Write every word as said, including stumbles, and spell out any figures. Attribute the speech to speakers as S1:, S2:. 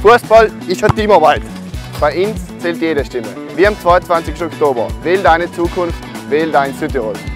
S1: Fußball ist eine Teamarbeit. Bei uns zählt jede Stimme. Wie am zweiundzwanzigsten Oktober. Wähl deine Zukunft, wähl dein Südtirol.